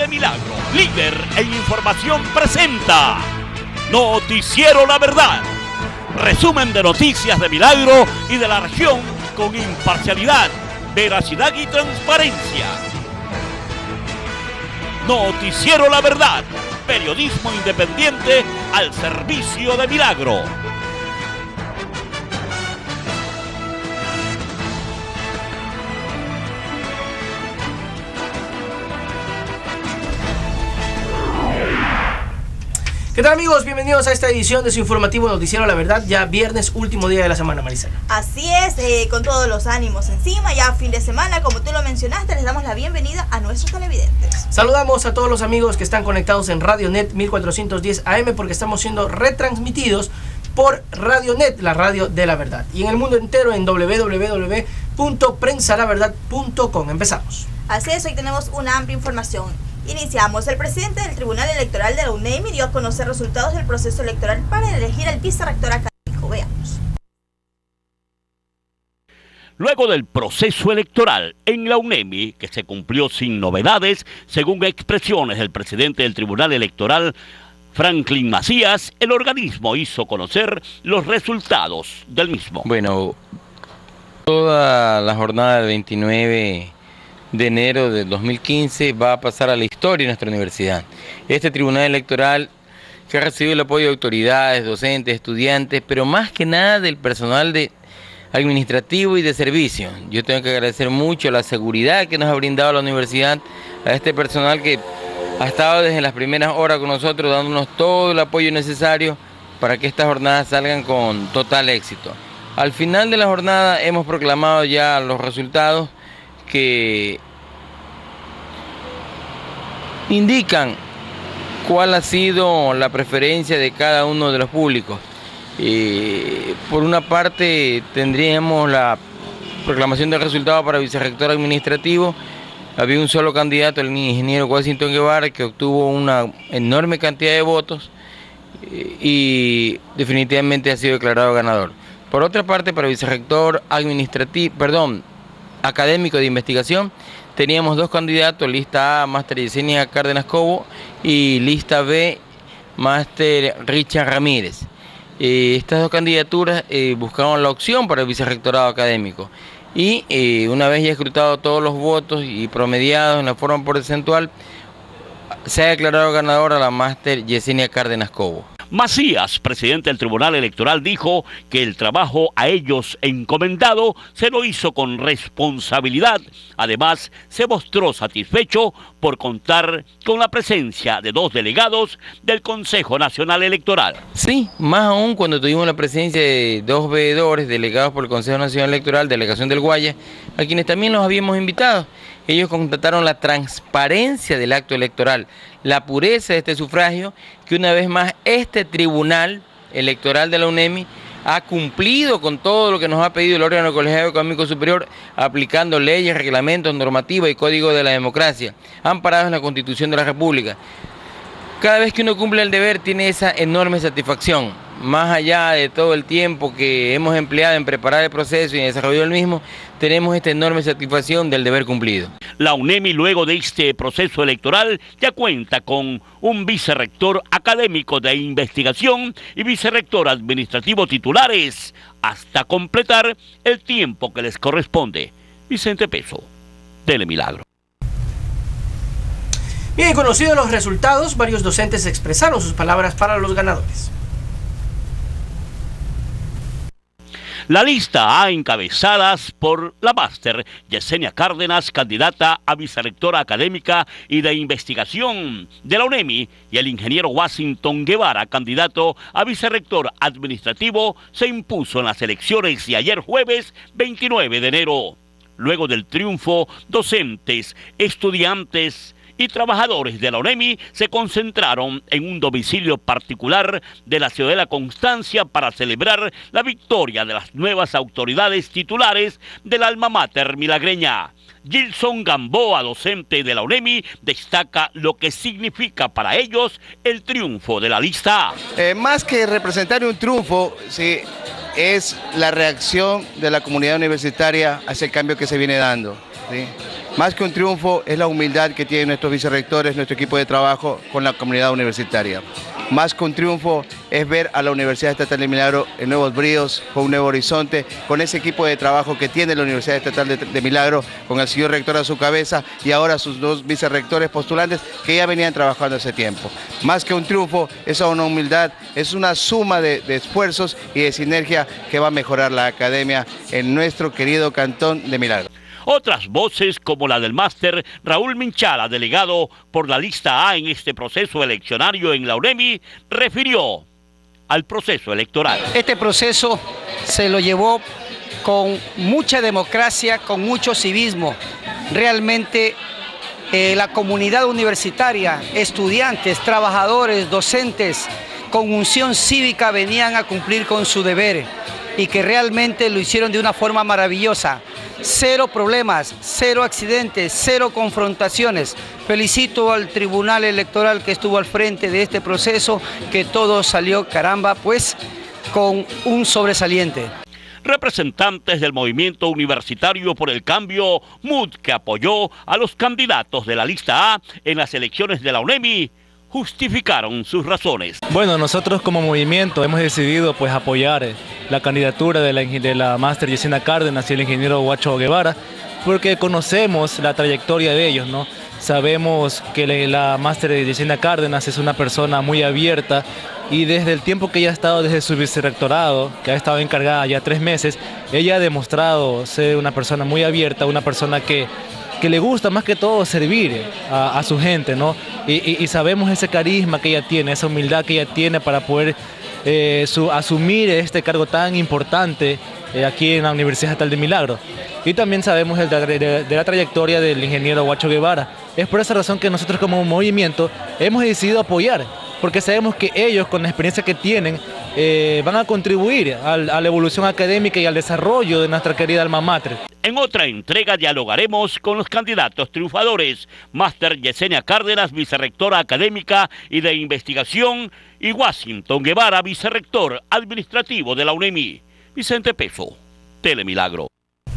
de Milagro, líder en información, presenta Noticiero La Verdad. Resumen de noticias de Milagro y de la región con imparcialidad, veracidad y transparencia. Noticiero La Verdad, periodismo independiente al servicio de Milagro. ¿Qué tal, amigos? Bienvenidos a esta edición de su informativo Noticiero La Verdad, ya viernes, último día de la semana, Marisela. Así es, con todos los ánimos encima, ya fin de semana, como tú lo mencionaste, les damos la bienvenida a nuestros televidentes. Saludamos a todos los amigos que están conectados en Radionet 1410 AM porque estamos siendo retransmitidos por Radionet, la radio de la verdad, y en el mundo entero en www.prensalaverdad.com. Empezamos. Así es, hoy tenemos una amplia información. Iniciamos. El presidente del Tribunal Electoral de la UNEMI dio a conocer resultados del proceso electoral para elegir al vicerrector académico. Veamos. Luego del proceso electoral en la UNEMI, que se cumplió sin novedades, según expresiones del presidente del Tribunal Electoral, Franklin Macías, el organismo hizo conocer los resultados del mismo. Bueno, toda la jornada del 29 de enero de 2015 va a pasar a la historia de nuestra universidad. Este tribunal electoral que ha recibido el apoyo de autoridades, docentes, estudiantes, pero más que nada del personal administrativo y de servicio. Yo tengo que agradecer mucho la seguridad que nos ha brindado la universidad, a este personal que ha estado desde las primeras horas con nosotros, dándonos todo el apoyo necesario para que estas jornadas salgan con total éxito. Al final de la jornada hemos proclamado ya los resultados que indican cuál ha sido la preferencia de cada uno de los públicos. Por una parte tendríamos la proclamación del resultado para vicerrector administrativo. Había un solo candidato, el ingeniero Washington Guevara, que obtuvo una enorme cantidad de votos y definitivamente ha sido declarado ganador. Por otra parte, para vicerrector académico de investigación, teníamos dos candidatos, lista A, Máster Yesenia Cárdenas Cobo, y lista B, Máster Richard Ramírez. Estas dos candidaturas buscaban la opción para el vicerrectorado académico. Y una vez ya escrutado todos los votos y promediados en la forma porcentual, se ha declarado ganadora la Máster Yesenia Cárdenas Cobo. Macías, presidente del Tribunal Electoral, dijo que el trabajo a ellos encomendado se lo hizo con responsabilidad. Además, se mostró satisfecho por contar con la presencia de dos delegados del Consejo Nacional Electoral. Sí, más aún cuando tuvimos la presencia de dos veedores delegados por el Consejo Nacional Electoral, delegación del Guaya, a quienes también los habíamos invitado. Ellos constataron la transparencia del acto electoral, la pureza de este sufragio, que una vez más este Tribunal Electoral de la UNEMI ha cumplido con todo lo que nos ha pedido el órgano colegiado económico superior, aplicando leyes, reglamentos, normativas y código de la democracia, amparados en la Constitución de la República. Cada vez que uno cumple el deber tiene esa enorme satisfacción, más allá de todo el tiempo que hemos empleado en preparar el proceso y en desarrollo del mismo, tenemos esta enorme satisfacción del deber cumplido. La UNEMI, luego de este proceso electoral, ya cuenta con un vicerrector académico de investigación y vicerrector administrativo titulares, hasta completar el tiempo que les corresponde. Vicente Peso, Telemilagro. Bien, conocidos los resultados, varios docentes expresaron sus palabras para los ganadores. La lista A, encabezadas por la máster Yesenia Cárdenas, candidata a vicerrectora académica y de investigación de la UNEMI, y el ingeniero Washington Guevara, candidato a vicerrector administrativo, se impuso en las elecciones de ayer jueves 29 de enero. Luego del triunfo, docentes, estudiantes y trabajadores de la UNEMI se concentraron en un domicilio particular de la ciudad de La Constancia para celebrar la victoria de las nuevas autoridades titulares del alma mater milagreña. Gilson Gamboa, docente de la UNEMI, destaca lo que significa para ellos el triunfo de la lista A. Más que representar un triunfo, sí, es la reacción de la comunidad universitaria hacia el cambio que se viene dando. ¿sí? Más que un triunfo es la humildad que tienen nuestros vicerrectores, nuestro equipo de trabajo con la comunidad universitaria. Más que un triunfo es ver a la Universidad Estatal de Milagro en nuevos bríos, con un nuevo horizonte, con ese equipo de trabajo que tiene la Universidad Estatal de Milagro, con el señor rector a su cabeza y ahora sus dos vicerrectores postulantes que ya venían trabajando hace tiempo. Más que un triunfo, es una humildad, es una suma de esfuerzos y de sinergia que va a mejorar la academia en nuestro querido Cantón de Milagro. Otras voces como la del máster Raúl Minchala, delegado por la lista A en este proceso eleccionario en la UNEMI, refirió al proceso electoral. Este proceso se lo llevó con mucha democracia, con mucho civismo. Realmente la comunidad universitaria, estudiantes, trabajadores, docentes, con unción cívica venían a cumplir con su deber y que realmente lo hicieron de una forma maravillosa. Cero problemas, cero accidentes, cero confrontaciones. Felicito al Tribunal Electoral que estuvo al frente de este proceso, que todo salió, caramba, pues con un sobresaliente. Representantes del Movimiento Universitario por el Cambio, MUD, que apoyó a los candidatos de la lista A en las elecciones de la UNEMI, justificaron sus razones. Bueno, nosotros como movimiento hemos decidido pues apoyar la candidatura de la máster Yesenia Cárdenas y el ingeniero Huacho Guevara, porque conocemos la trayectoria de ellos, ¿no? Sabemos que la máster Yesenia Cárdenas es una persona muy abierta y desde el tiempo que ella ha estado desde su vicerrectorado, que ha estado encargada ya 3 meses, ella ha demostrado ser una persona muy abierta, una persona que le gusta más que todo servir a su gente, ¿no? Y sabemos ese carisma que ella tiene, esa humildad que ella tiene para poder asumir este cargo tan importante aquí en la Universidad Estatal de Milagro. Y también sabemos de la trayectoria del ingeniero Huacho Guevara. Es por esa razón que nosotros como movimiento hemos decidido apoyar, porque sabemos que ellos, con la experiencia que tienen, van a contribuir a la evolución académica y al desarrollo de nuestra querida alma mater. En otra entrega dialogaremos con los candidatos triunfadores, máster Yesenia Cárdenas, vicerrectora académica y de investigación, y Washington Guevara, vicerrector administrativo de la UNEMI. Vicente Peso, Telemilagro.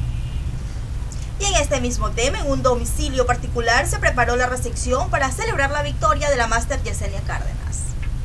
Y en este mismo tema, en un domicilio particular, se preparó la recepción para celebrar la victoria de la máster Yesenia Cárdenas.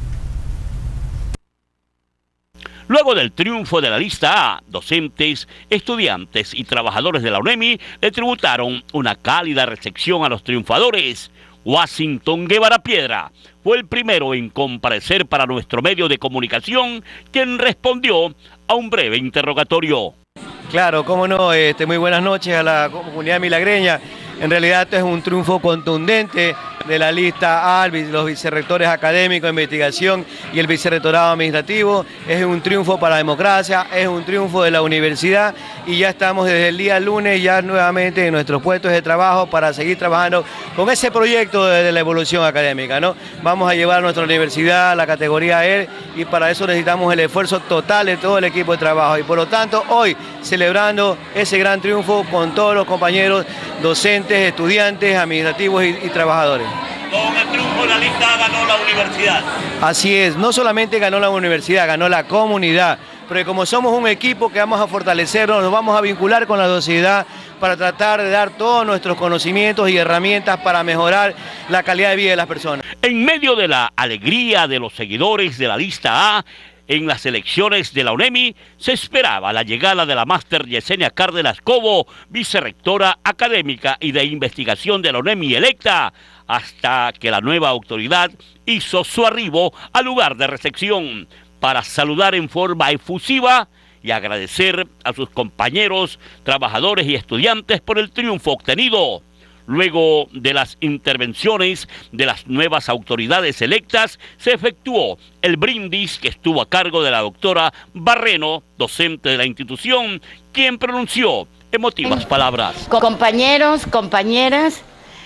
Luego del triunfo de la lista A, docentes, estudiantes y trabajadores de la UNEMI le tributaron una cálida recepción a los triunfadores. Washington Guevara Piedra fue el primero en comparecer para nuestro medio de comunicación, quien respondió a un breve interrogatorio. Claro, cómo no, muy buenas noches a la comunidad milagreña. En realidad esto es un triunfo contundente de la lista A, los vicerrectores académicos de investigación y el vicerrectorado administrativo. Es un triunfo para la democracia, es un triunfo de la universidad y ya estamos desde el día lunes ya nuevamente en nuestros puestos de trabajo para seguir trabajando con ese proyecto de la evolución académica, ¿no? Vamos a llevar a nuestra universidad a la categoría E y para eso necesitamos el esfuerzo total de todo el equipo de trabajo y por lo tanto hoy celebrando ese gran triunfo con todos los compañeros docentes, estudiantes, administrativos y trabajadores. Con el triunfo de la lista ganó la universidad. Así es, no solamente ganó la universidad, ganó la comunidad, porque como somos un equipo que vamos a fortalecernos, nos vamos a vincular con la sociedad para tratar de dar todos nuestros conocimientos y herramientas para mejorar la calidad de vida de las personas. En medio de la alegría de los seguidores de la lista A, en las elecciones de la UNEMI se esperaba la llegada de la máster Yesenia Cárdenas Cobo, vicerrectora académica y de investigación de la UNEMI electa, hasta que la nueva autoridad hizo su arribo al lugar de recepción para saludar en forma efusiva y agradecer a sus compañeros, trabajadores y estudiantes por el triunfo obtenido. Luego de las intervenciones de las nuevas autoridades electas, se efectuó el brindis que estuvo a cargo de la doctora Barreno, docente de la institución, quien pronunció emotivas palabras. Compañeros, compañeras,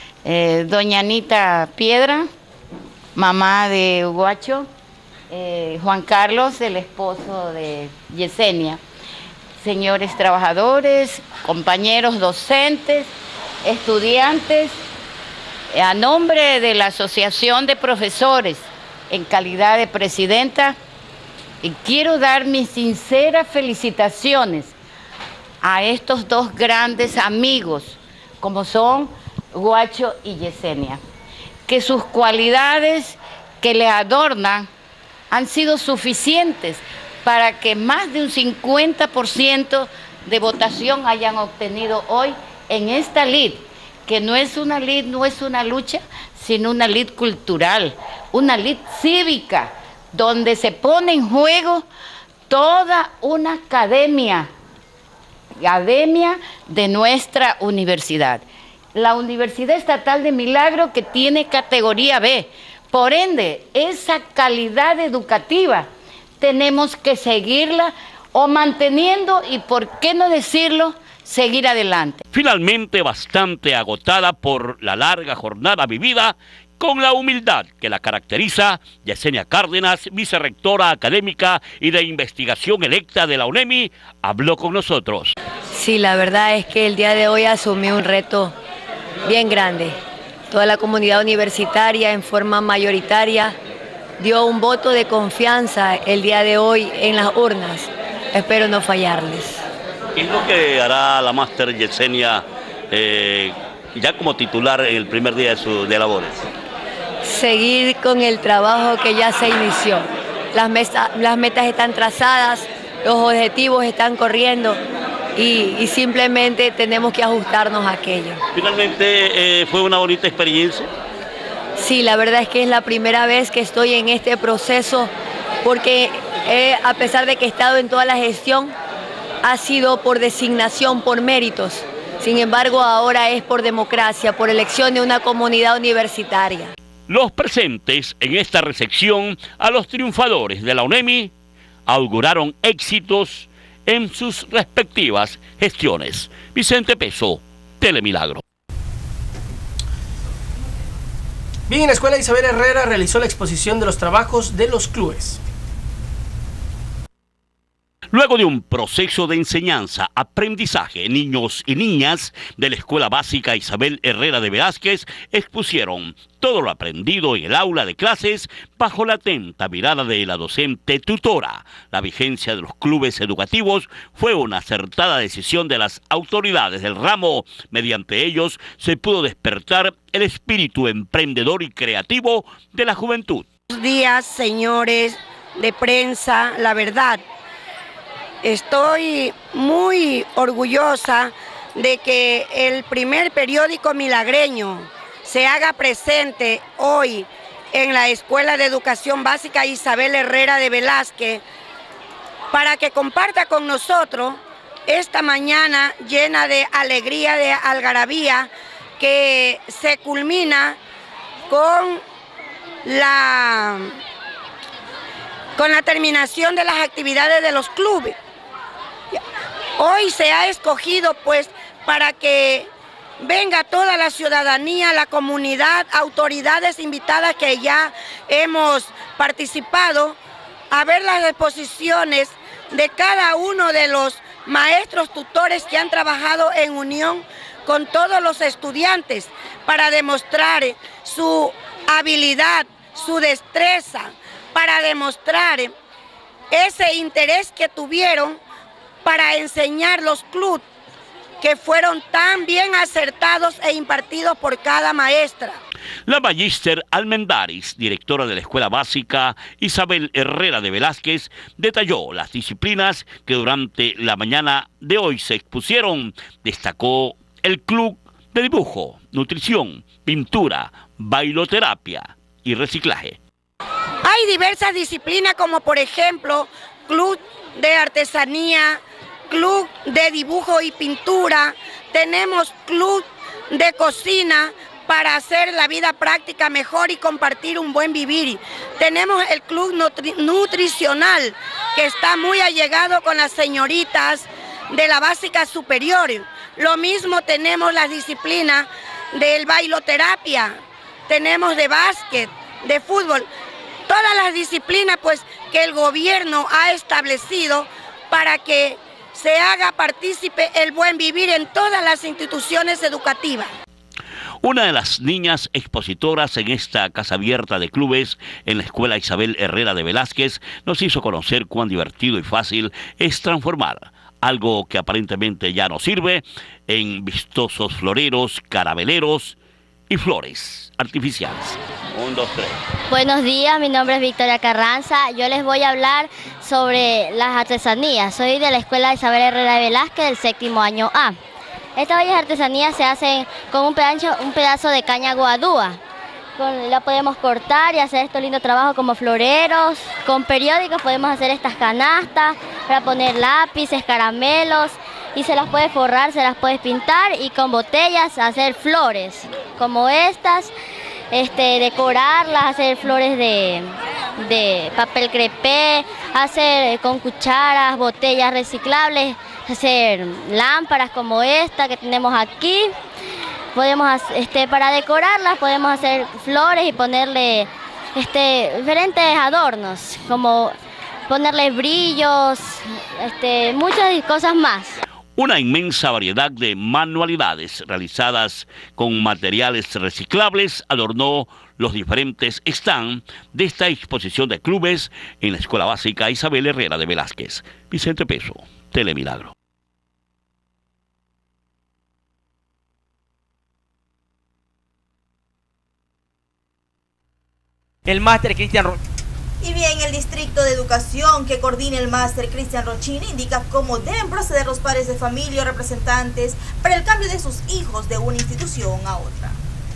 doña Anita Piedra, mamá de Huacho, Juan Carlos, el esposo de Yesenia, señores trabajadores, compañeros docentes, estudiantes, a nombre de la Asociación de Profesores, en calidad de presidenta, quiero dar mis sinceras felicitaciones a estos dos grandes amigos, como son Guacho y Yesenia, que sus cualidades que le adornan han sido suficientes para que más de un 50% de votación hayan obtenido hoy en esta lid, que no es una lid, no es una lucha, sino una lid cultural, una lid cívica, donde se pone en juego toda una academia de nuestra universidad. La Universidad Estatal de Milagro, que tiene categoría B. Por ende, esa calidad educativa tenemos que seguirla o manteniendo y, por qué no decirlo, seguir adelante. Finalmente, bastante agotada por la larga jornada vivida, con la humildad que la caracteriza, Yesenia Cárdenas, vicerrectora académica y de investigación electa de la UNEMI, habló con nosotros. Sí, la verdad es que el día de hoy asumí un reto bien grande. Toda la comunidad universitaria en forma mayoritaria dio un voto de confianza el día de hoy en las urnas. Espero no fallarles. ¿Qué es lo que hará la máster Yesenia ya como titular en el primer día de labores? Seguir con el trabajo que ya se inició. Las metas están trazadas, los objetivos están corriendo y simplemente tenemos que ajustarnos a aquello. Finalmente, ¿fue una bonita experiencia? Sí, la verdad es que es la primera vez que estoy en este proceso porque a pesar de que he estado en toda la gestión, ha sido por designación, por méritos. Sin embargo, ahora es por democracia, por elección de una comunidad universitaria. Los presentes en esta recepción a los triunfadores de la UNEMI auguraron éxitos en sus respectivas gestiones. Vicente Peso, Telemilagro. Bien, en la Escuela Isabel Herrera realizó la exposición de los trabajos de los clubes. Luego de un proceso de enseñanza, aprendizaje, niños y niñas de la Escuela Básica Isabel Herrera de Velázquez expusieron todo lo aprendido en el aula de clases bajo la atenta mirada de la docente tutora. La vigencia de los clubes educativos fue una acertada decisión de las autoridades del ramo. Mediante ellos se pudo despertar el espíritu emprendedor y creativo de la juventud. Buenos días, señores de prensa, la verdad. Estoy muy orgullosa de que el primer periódico milagreño se haga presente hoy en la Escuela de Educación Básica Isabel Herrera de Velázquez para que comparta con nosotros esta mañana llena de alegría, de algarabía, que se culmina con la terminación de las actividades de los clubes. Hoy se ha escogido pues para que venga toda la ciudadanía, la comunidad, autoridades invitadas que ya hemos participado a ver las exposiciones de cada uno de los maestros tutores que han trabajado en unión con todos los estudiantes para demostrar su habilidad, su destreza, para demostrar ese interés que tuvieron para enseñar los clubes que fueron tan bien acertados e impartidos por cada maestra. La magíster Almendaris, directora de la Escuela Básica Isabel Herrera de Velázquez, detalló las disciplinas que durante la mañana de hoy se expusieron. Destacó el club de dibujo, nutrición, pintura, bailoterapia y reciclaje. Hay diversas disciplinas como por ejemplo club de artesanía, club de dibujo y pintura, tenemos club de cocina para hacer la vida práctica mejor y compartir un buen vivir. Tenemos el club nutricional que está muy allegado con las señoritas de la básica superior. Lo mismo tenemos las disciplinas del bailoterapia, tenemos de básquet, de fútbol, todas las disciplinas pues que el gobierno ha establecido para que se haga partícipe el buen vivir en todas las instituciones educativas. Una de las niñas expositoras en esta casa abierta de clubes en la Escuela Isabel Herrera de Velázquez nos hizo conocer cuán divertido y fácil es transformar algo que aparentemente ya no sirve, en vistosos floreros, carabeleros y flores artificiales. 1, 2, 3. Buenos días, mi nombre es Victoria Carranza. Yo les voy a hablar sobre las artesanías. Soy de la Escuela Isabel Herrera Velázquez del 7º año A. Estas bellas artesanías se hacen con un pedazo de caña guadúa. La podemos cortar y hacer estos lindos trabajos como floreros. Con periódicos podemos hacer estas canastas para poner lápices, caramelos, y se las puede forrar, se las puede pintar, y con botellas hacer flores como estas, decorarlas, hacer flores de papel crepé, hacer con cucharas, botellas reciclables, hacer lámparas como esta que tenemos aquí. Podemos, para decorarlas, podemos hacer flores y ponerle diferentes adornos, como ponerle brillos, muchas cosas más. Una inmensa variedad de manualidades realizadas con materiales reciclables adornó los diferentes stands de esta exposición de clubes en la Escuela Básica Isabel Herrera de Velázquez. Vicente Peso, Telemilagro. El máster Cristian Y bien, el Distrito de Educación que coordina el máster Cristian Rochini indica cómo deben proceder los padres de familia o representantes para el cambio de sus hijos de una institución a otra.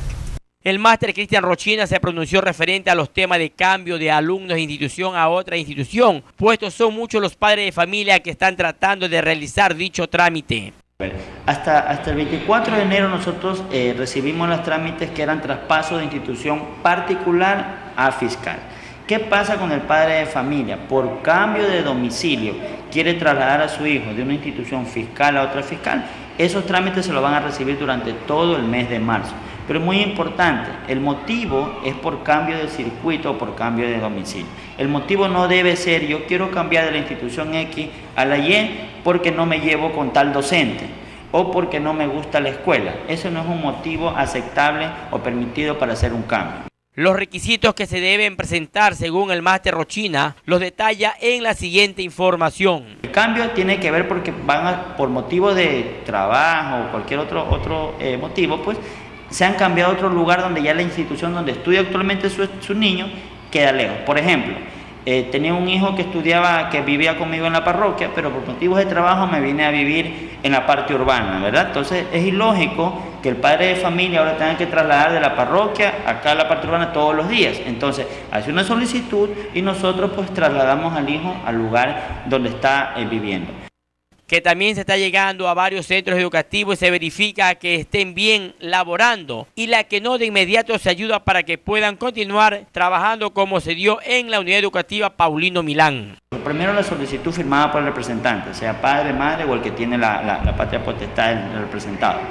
El máster Cristian Rochina se pronunció referente a los temas de cambio de alumnos de institución a otra institución, puesto son muchos los padres de familia que están tratando de realizar dicho trámite. Hasta el 24 de enero nosotros recibimos los trámites que eran traspaso de institución particular a fiscal. ¿Qué pasa con el padre de familia? Por cambio de domicilio quiere trasladar a su hijo de una institución fiscal a otra fiscal. Esos trámites se los van a recibir durante todo el mes de marzo. Pero es muy importante, el motivo es por cambio de circuito o por cambio de domicilio. El motivo no debe ser yo quiero cambiar de la institución X a la Y porque no me llevo con tal docente o porque no me gusta la escuela. Eso no es un motivo aceptable o permitido para hacer un cambio. Los requisitos que se deben presentar según el máster Rochina los detalla en la siguiente información. El cambio tiene que ver porque por motivo de trabajo o cualquier otro motivo, pues se han cambiado a otro lugar donde ya la institución donde estudia actualmente su niño queda lejos. Por ejemplo, tenía un hijo que vivía conmigo en la parroquia, pero por motivos de trabajo me vine a vivir en la parte urbana, ¿verdad? Entonces es ilógico que el padre de familia ahora tenga que trasladar de la parroquia acá a la parte urbana todos los días. Entonces hace una solicitud y nosotros pues trasladamos al hijo al lugar donde está viviendo. Que también se está llegando a varios centros educativos y se verifica que estén bien laborando y la que no de inmediato se ayuda para que puedan continuar trabajando como se dio en la unidad educativa Paulino Milán. Primero la solicitud firmada por el representante, sea padre, madre o el que tiene la patria potestad del representado.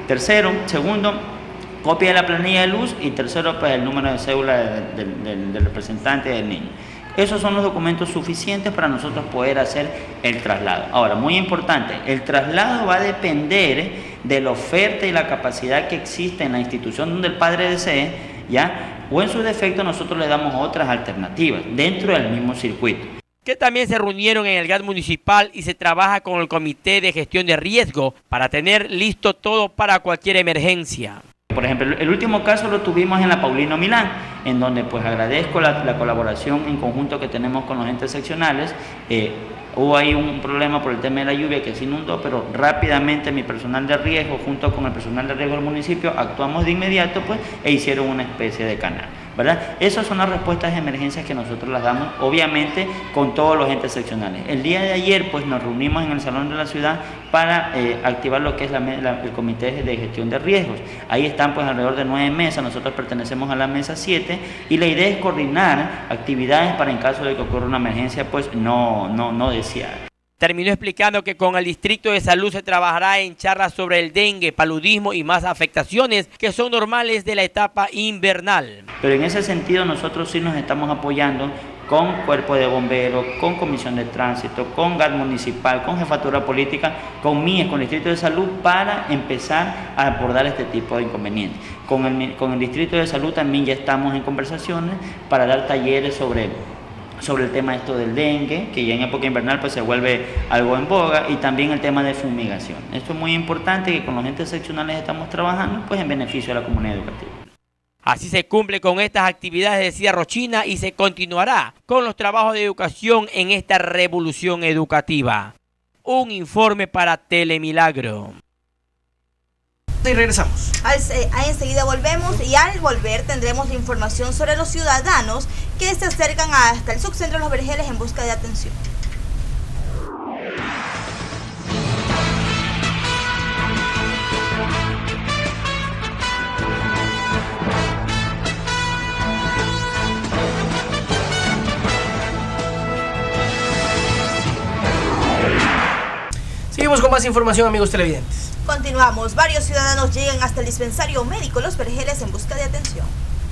Segundo, copia de la planilla de luz y tercero pues el número de cédula del representante del niño. Esos son los documentos suficientes para nosotros poder hacer el traslado. Ahora, muy importante, el traslado va a depender de la oferta y la capacidad que existe en la institución donde el padre desee, ¿ya? O en su defecto nosotros le damos otras alternativas dentro del mismo circuito. Que también se reunieron en el GAT municipal y se trabaja con el Comité de Gestión de Riesgo para tener listo todo para cualquier emergencia. Por ejemplo, el último caso lo tuvimos en la Paulino Milán, en donde pues agradezco la colaboración en conjunto que tenemos con los entes seccionales. Hubo ahí un problema por el tema de la lluvia que se inundó, pero rápidamente mi personal de riesgo junto con el personal de riesgo del municipio actuamos de inmediato pues, e hicieron una especie de canal, ¿verdad? Esas son las respuestas de emergencias que nosotros las damos, obviamente, con todos los entes seccionales. El día de ayer pues nos reunimos en el Salón de la Ciudad para activar lo que es el Comité de Gestión de Riesgos. Ahí están pues alrededor de 9 mesas, nosotros pertenecemos a la mesa 7 y la idea es coordinar actividades para en caso de que ocurra una emergencia pues no deseada. Terminó explicando que con el Distrito de Salud se trabajará en charlas sobre el dengue, paludismo y más afectaciones que son normales de la etapa invernal. Pero en ese sentido nosotros sí nos estamos apoyando con Cuerpo de Bomberos, con Comisión de Tránsito, con GAT municipal, con Jefatura Política, con MIES, con el Distrito de Salud para empezar a abordar este tipo de inconvenientes. Con el Distrito de Salud también ya estamos en conversaciones para dar talleres sobre sobre el tema esto del dengue, que ya en época invernal pues se vuelve algo en boga, y también el tema de fumigación. Esto es muy importante, que con los entes seccionales estamos trabajando pues en beneficio de la comunidad educativa. Así se cumple con estas actividades, decía Rochina, y se continuará con los trabajos de educación en esta revolución educativa. Un informe para Telemilagro. Y regresamos. Enseguida volvemos, y al volver tendremos la información sobre los ciudadanos que se acercan hasta el subcentro de Los Vergeles en busca de atención. Seguimos con más información, amigos televidentes. Continuamos. Varios ciudadanos llegan hasta el dispensario médico Los Vergeles en busca de atención.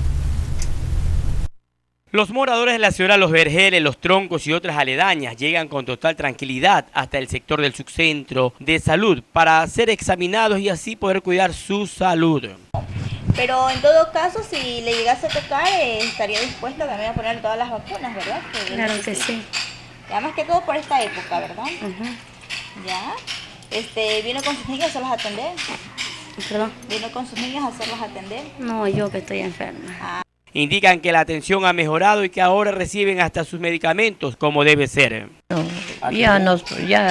Los moradores de la ciudad Los Vergeles, Los Troncos y otras aledañas llegan con total tranquilidad hasta el sector del subcentro de salud para ser examinados y así poder cuidar su salud. Pero en todo caso, si le llegase a tocar, estaría dispuesto también a poner todas las vacunas, ¿verdad? Claro que sí. Ya más que todo por esta época, ¿verdad? Ya. ¿Vino con sus niños a hacerlos atender? ¿Perdón? ¿Vino con sus niños a hacerlos atender? No, yo que estoy enferma. Indican que la atención ha mejorado y que ahora reciben hasta sus medicamentos como debe ser. No, ya nos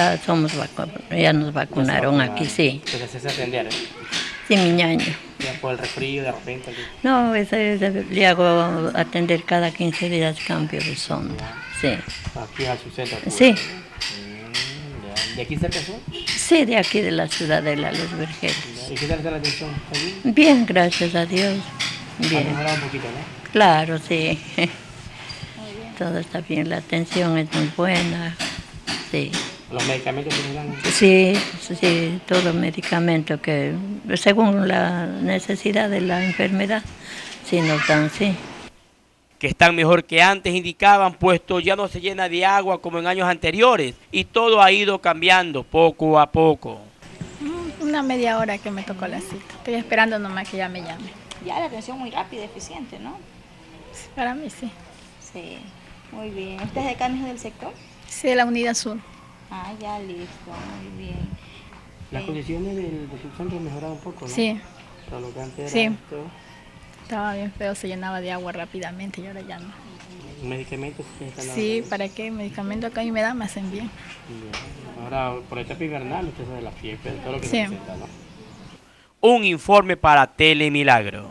vacunaron aquí, sí. Entonces se atender. Sí, mi ñaño. Ya por el resfrío de repente. No, le hago atender cada 15 días cambio de sonda. Sí. Aquí a su centro. Sí. ¿De aquí cerca son? Sí, de aquí de la ciudad de Los Vergeles. ¿Y qué tal está la atención? Bien, gracias a Dios. Bien. Ha mejorado un poquito, ¿no? Claro, sí. Todo está bien, la atención es muy buena. Sí. ¿Los medicamentos que dan? Sí, sí, todos los medicamentos que según la necesidad de la enfermedad, sí nos dan, sí. Que están mejor que antes, indicaban, puesto ya no se llena de agua como en años anteriores y todo ha ido cambiando poco a poco. Una media hora que me tocó la cita. Estoy esperando nomás que ya me llame. Ya, la atención muy rápida y eficiente, ¿no? Para mí sí. Sí, muy bien. ¿Usted es de acá mismo del sector? Sí, de la Unidad Sur. Ah, ya, listo, muy bien. Las condiciones del subcentro han mejorado un poco, ¿no? Sí. Para lo que antes sí. era esto. Estaba bien feo, se llenaba de agua rápidamente y ahora ya no. ¿Medicamentos? Sí, ¿para qué? Medicamentos que a mí me dan me hacen bien. Ahora, por etapa invernal, usted sabe la fiebre, todo lo que sí. se presenta, ¿no? Un informe para Telemilagro.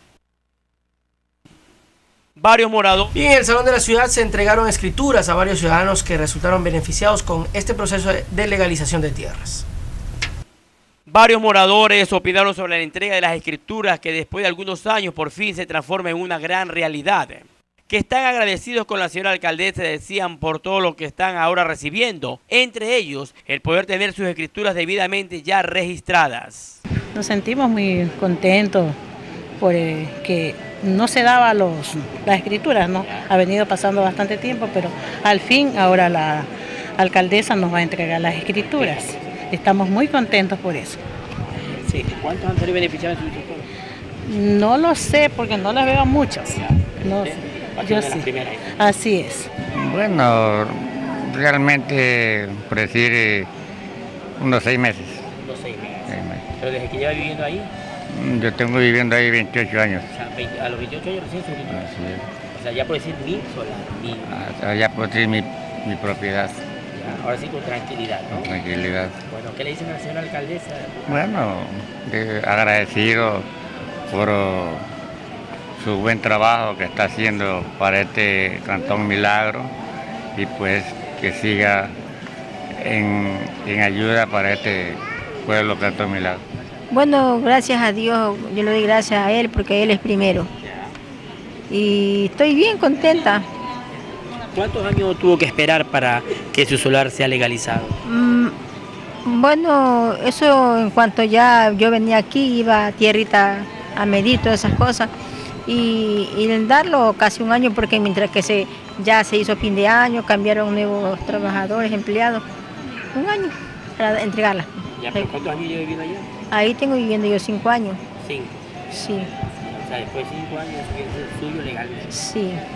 Varios moradores. Y en el Salón de la Ciudad se entregaron escrituras a varios ciudadanos que resultaron beneficiados con este proceso de legalización de tierras. Varios moradores opinaron sobre la entrega de las escrituras que después de algunos años por fin se transforma en una gran realidad. Que están agradecidos con la señora alcaldesa, decían, por todo lo que están ahora recibiendo. Entre ellos, el poder tener sus escrituras debidamente ya registradas. Nos sentimos muy contentos porque no se daba las escrituras, ¿no? Ha venido pasando bastante tiempo, pero al fin ahora la alcaldesa nos va a entregar las escrituras. Estamos muy contentos por eso. Sí. ¿Cuántos han salido beneficiados de su escritura? No lo sé porque no las veo muchas. No sé. Yo sí. Así es. Bueno, realmente, por decir, unos 6 meses. Unos 6 meses. ¿Pero desde que lleva viviendo ahí? Yo tengo viviendo ahí 28 años. O sea, a los 28 años recién se escritura. Así es. O sea, ya por decir mi solar. Ya por decir mi propiedad. Ya, ahora sí con tranquilidad, ¿no? Tranquilidad. Bueno, ¿qué le dicen a la señora alcaldesa? Bueno, agradecido por su buen trabajo que está haciendo para este Cantón Milagro y pues que siga en ayuda para este pueblo Cantón Milagro. Bueno, gracias a Dios, yo le doy gracias a Él porque Él es primero. Y estoy bien contenta. ¿Cuántos años tuvo que esperar para que su solar sea legalizado? Bueno, eso en cuanto ya yo venía aquí, iba a tierrita a medir todas esas cosas y en darlo casi un año porque mientras que ya se hizo fin de año, cambiaron nuevos trabajadores, empleados, un año para entregarla. ¿Ya, pero cuántos años lleva viviendo allá? Ahí tengo viviendo yo 5 años. 5. Sí. O sea, después de 5 años es suyo legalmente. Sí.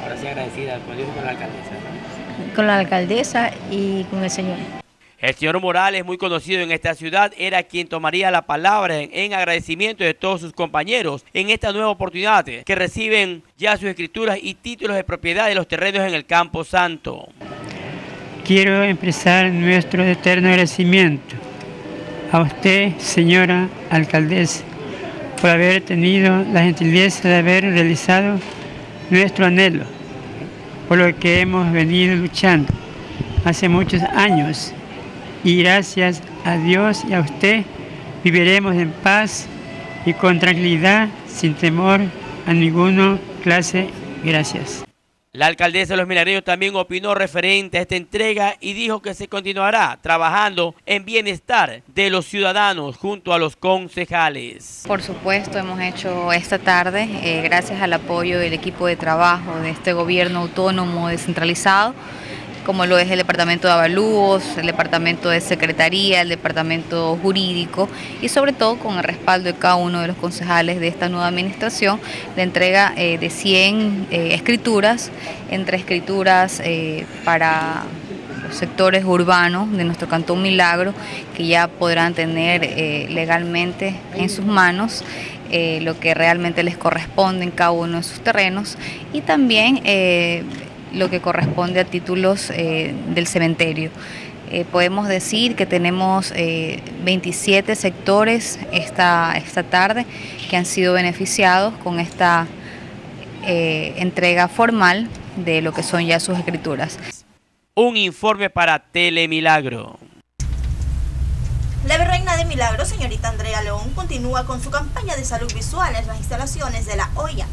Ahora sí agradecida, como dijo, con la alcaldesa. Con la alcaldesa y con el señor. El señor Morales, muy conocido en esta ciudad, era quien tomaría la palabra en agradecimiento de todos sus compañeros en esta nueva oportunidad que reciben ya sus escrituras y títulos de propiedad de los terrenos en el Campo Santo. Quiero expresar nuestro eterno agradecimiento a usted, señora alcaldesa, por haber tenido la gentileza de haber realizado nuestro anhelo, por lo que hemos venido luchando hace muchos años. Y gracias a Dios y a usted viviremos en paz y con tranquilidad, sin temor a ninguna clase. Gracias. La alcaldesa de Los Milagreños también opinó referente a esta entrega y dijo que se continuará trabajando en bienestar de los ciudadanos junto a los concejales. Por supuesto, hemos hecho esta tarde, gracias al apoyo del equipo de trabajo de este gobierno autónomo descentralizado, como lo es el Departamento de Avalúos, el Departamento de Secretaría, el Departamento Jurídico y sobre todo con el respaldo de cada uno de los concejales de esta nueva administración, la entrega de 100 escrituras, entre escrituras para los sectores urbanos de nuestro Cantón Milagro, que ya podrán tener legalmente en sus manos lo que realmente les corresponde en cada uno de sus terrenos y también lo que corresponde a títulos del cementerio. Podemos decir que tenemos 27 sectores esta tarde que han sido beneficiados con esta entrega formal de lo que son ya sus escrituras. Un informe para Telemilagro. La virreina de Milagro, señorita Andrea León, continúa con su campaña de salud visual en las instalaciones de la OIA.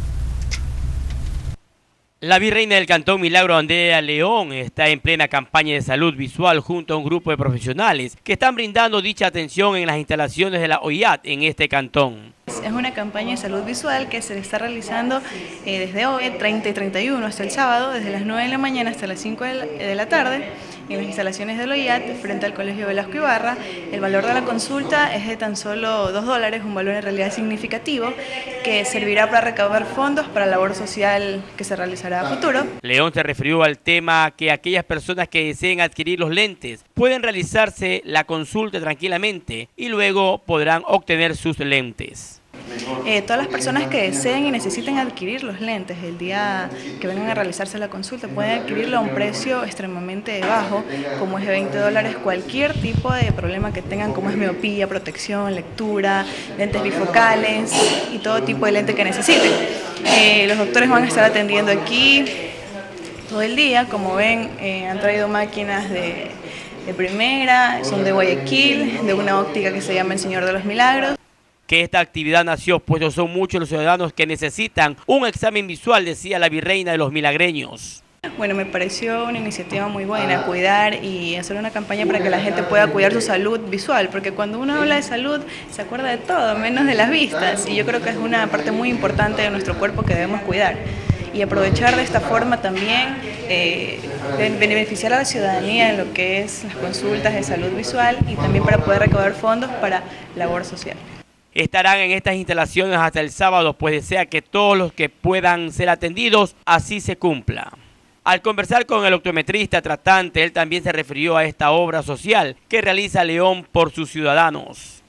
La virreina del Cantón Milagro, Andrea León, está en plena campaña de salud visual junto a un grupo de profesionales que están brindando dicha atención en las instalaciones de la OIAT en este cantón. Es una campaña de salud visual que se está realizando desde hoy, 30 y 31, hasta el sábado, desde las 9 de la mañana hasta las 5 de la tarde, en las instalaciones del OIAT, frente al Colegio Velasco Ibarra. El valor de la consulta es de tan solo $2, un valor en realidad significativo, que servirá para recaudar fondos para la labor social que se realizará a futuro. León se refirió al tema que aquellas personas que deseen adquirir los lentes pueden realizarse la consulta tranquilamente y luego podrán obtener sus lentes. Todas las personas que deseen y necesiten adquirir los lentes el día que vengan a realizarse la consulta pueden adquirirlo a un precio extremadamente bajo, como es de $20, cualquier tipo de problema que tengan, como es miopía, protección, lectura, lentes bifocales y todo tipo de lente que necesiten. Los doctores van a estar atendiendo aquí todo el día. Como ven, han traído máquinas de primera, son de Guayaquil, de una óptica que se llama El Señor de los Milagros. Que esta actividad nació, pues son muchos los ciudadanos que necesitan un examen visual, decía la virreina de los milagreños. Bueno, me pareció una iniciativa muy buena, cuidar y hacer una campaña para que la gente pueda cuidar su salud visual, porque cuando uno habla de salud se acuerda de todo, menos de las vistas, y yo creo que es una parte muy importante de nuestro cuerpo que debemos cuidar. Y aprovechar de esta forma también, beneficiar a la ciudadanía en lo que es las consultas de salud visual y también para poder recaudar fondos para labor social. Estarán en estas instalaciones hasta el sábado, pues desea que todos los que puedan ser atendidos así se cumpla. Al conversar con el optometrista tratante, él también se refirió a esta obra social que realiza León por sus ciudadanos.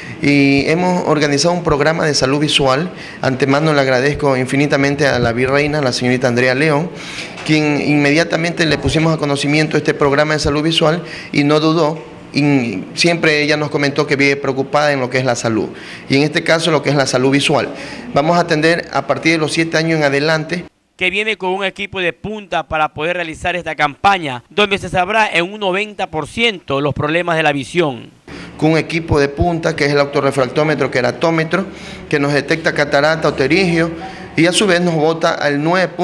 Y hemos organizado un programa de salud visual. Antemano le agradezco infinitamente a la virreina, la señorita Andrea León, quien inmediatamente le pusimos a conocimiento este programa de salud visual y no dudó. Y siempre ella nos comentó que vive preocupada en lo que es la salud, y en este caso lo que es la salud visual. Vamos a atender a partir de los 7 años en adelante. Que viene con un equipo de punta para poder realizar esta campaña, donde se sabrá en un 90% los problemas de la visión. Con un equipo de punta que es el autorrefractómetro queratómetro, que nos detecta catarata o pterigio, y a su vez nos bota al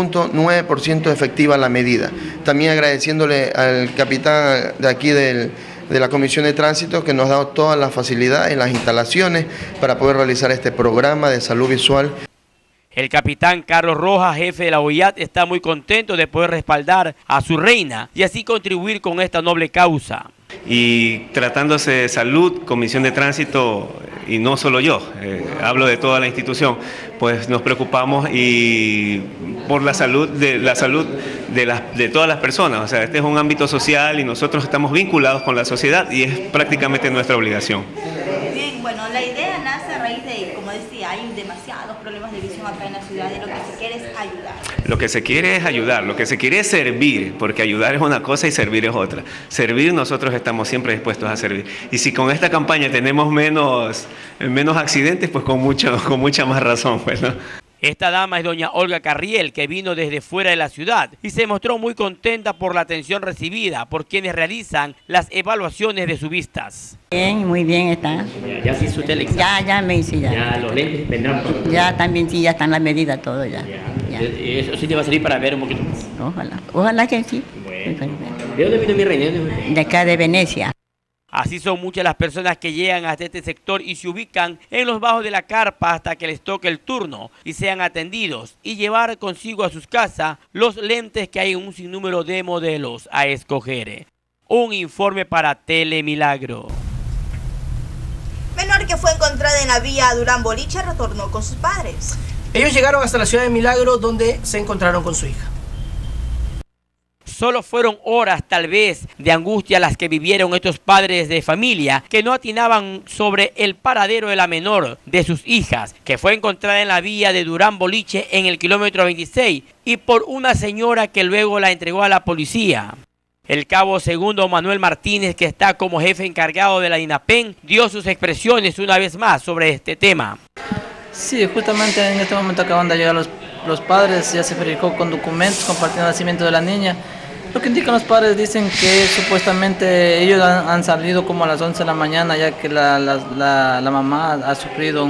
9.9% efectiva la medida. También agradeciéndole al capitán de aquí de la Comisión de Tránsito, que nos ha dado todas las facilidades en las instalaciones para poder realizar este programa de salud visual. El capitán Carlos Rojas, jefe de la OIAT, está muy contento de poder respaldar a su reina y así contribuir con esta noble causa. Y tratándose de salud, Comisión de Tránsito y no solo yo, hablo de toda la institución, pues nos preocupamos y por la salud de todas las personas. O sea, este es un ámbito social y nosotros estamos vinculados con la sociedad y es prácticamente nuestra obligación. Bien, bueno, la idea nace a raíz de, como decía, hay demasiados problemas de visión acá en la ciudad y lo que se quiere es ayudar. Lo que se quiere es ayudar, lo que se quiere es servir, porque ayudar es una cosa y servir es otra. Servir, nosotros estamos siempre dispuestos a servir. Y si con esta campaña tenemos menos accidentes, pues con mucha más razón, pues, ¿no? Esta dama es doña Olga Carriel, que vino desde fuera de la ciudad y se mostró muy contenta por la atención recibida por quienes realizan las evaluaciones de sus vistas. Bien, muy bien está. ¿Ya se hizo usted el examen? Ya me hice ya. ¿Ya los lentes vendrán pronto? Ya también sí, ya están las medidas, todo ya. ¿Eso sí te va a servir para ver un poquito más? Ojalá que sí. Bueno. ¿De dónde vino mi reina? De acá de Venecia. Así son muchas las personas que llegan hasta este sector y se ubican en los bajos de la carpa hasta que les toque el turno y sean atendidos y llevar consigo a sus casas los lentes que hay en un sinnúmero de modelos a escoger. Un informe para Telemilagro. Menor que fue encontrada en la vía Durán Boliche retornó con sus padres. Ellos llegaron hasta la ciudad de Milagro, donde se encontraron con su hija. Solo fueron horas tal vez de angustia las que vivieron estos padres de familia que no atinaban sobre el paradero de la menor de sus hijas, que fue encontrada en la vía de Durán Boliche en el kilómetro 26 y por una señora que luego la entregó a la policía. El cabo segundo Manuel Martínez, que está como jefe encargado de la INAPEN, dio sus expresiones una vez más sobre este tema. Sí, justamente en este momento acaban de llegar los padres, ya se verificó con documentos, con partida de nacimiento de la niña. Lo que indican los padres dicen que supuestamente ellos han salido como a las 11 de la mañana, ya que la mamá ha sufrido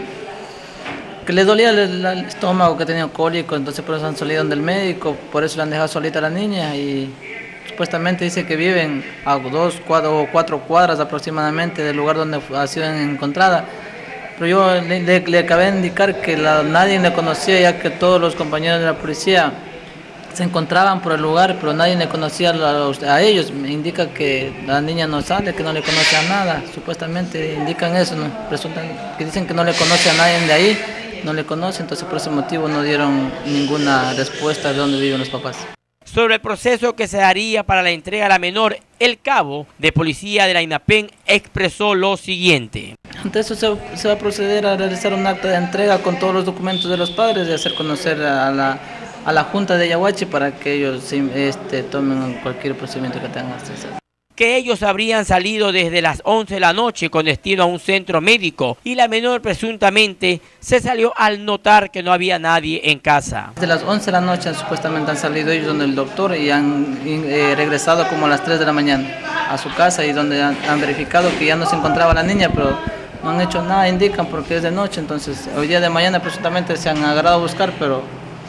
que le dolía el estómago, que tenía cólico, entonces por eso han salido del médico, por eso le han dejado solita a la niña y supuestamente dice que viven a 2 o 4 cuadras aproximadamente del lugar donde ha sido encontrada. Pero yo le acabé de indicar que nadie le conocía, ya que todos los compañeros de la policía se encontraban por el lugar, pero nadie le conocía a ellos. Me indica que la niña no sale, que no le conoce a nada. Supuestamente indican eso, ¿no? Resultan que dicen que no le conoce a nadie de ahí, no le conoce, entonces por ese motivo no dieron ninguna respuesta de dónde viven los papás. Sobre el proceso que se daría para la entrega a la menor, el cabo de policía de la INAPEN expresó lo siguiente. Ante eso se va a proceder a realizar un acta de entrega con todos los documentos de los padres y hacer conocer a la Junta de Yaguachi para que ellos tomen cualquier procedimiento que tengan que hacer. Que ellos habrían salido desde las 11 de la noche con destino a un centro médico y la menor presuntamente se salió al notar que no había nadie en casa. Desde las 11 de la noche supuestamente han salido ellos donde el doctor y han regresado como a las 3 de la mañana a su casa y donde han verificado que ya no se encontraba la niña, pero no han hecho nada, indican, porque es de noche, entonces hoy día de mañana presuntamente se han agarrado a buscar, pero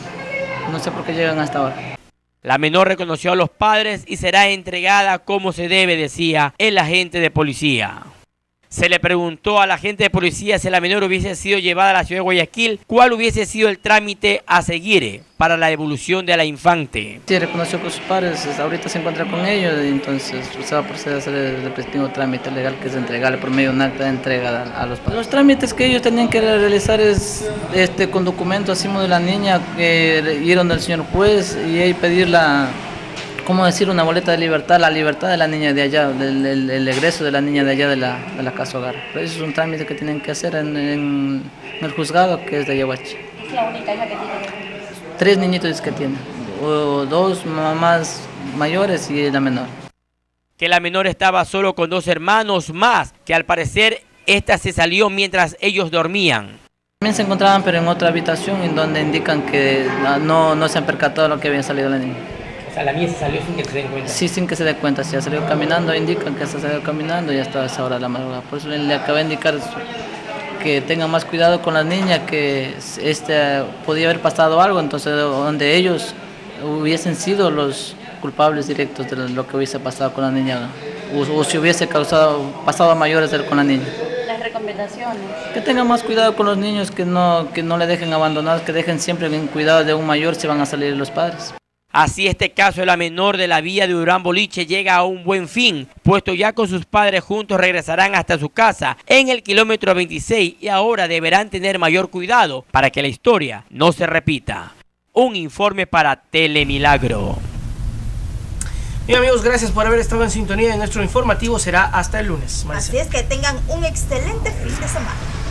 no sé por qué llegan hasta ahora. La menor reconoció a los padres y será entregada como se debe, decía el agente de policía. Se le preguntó al agente de policía si la menor hubiese sido llevada a la ciudad de Guayaquil, cuál hubiese sido el trámite a seguir para la devolución de la infante. Sí, reconoció con sus padres, ahorita se encuentra con ellos y entonces se va a proceder a hacer el respectivo trámite legal, que es entregarle por medio de un acta de entrega a los padres. Los trámites que ellos tenían que realizar es con documentos así de la niña, que irán del señor juez y ahí pedir ¿cómo decir? Una boleta de libertad, la libertad de la niña de allá, el egreso de la niña de allá de la casa hogar. Pero eso es un trámite que tienen que hacer en el juzgado, que es de Yaguachi. ¿Es la única hija que tiene? 3 niñitos que tiene, 2 mamás mayores y la menor. Que la menor estaba solo con 2 hermanos más, que al parecer esta se salió mientras ellos dormían. También se encontraban pero en otra habitación en donde indican que no se han percatado de lo que había salido la niña. O sea, la mía se salió sin que se den cuenta. Sí, sin que se dé cuenta. Si ha salido caminando, indican que se ha salido caminando y ya está a esa hora de la madrugada. Por eso le acabé de indicar que tengan más cuidado con las niñas, que podía haber pasado algo, entonces donde ellos hubiesen sido los culpables directos de lo que hubiese pasado con la niña, o si hubiese pasado a mayores con la niña. Las recomendaciones. Que tengan más cuidado con los niños, que no le dejen abandonados, que dejen siempre en cuidado de un mayor si van a salir los padres. Así este caso de la menor de la vía de Durán Boliche llega a un buen fin, puesto ya con sus padres juntos regresarán hasta su casa en el kilómetro 26 y ahora deberán tener mayor cuidado para que la historia no se repita. Un informe para Telemilagro. Bien amigos, gracias por haber estado en sintonía de nuestro informativo. Será hasta el lunes. Así es, que tengan un excelente fin de semana.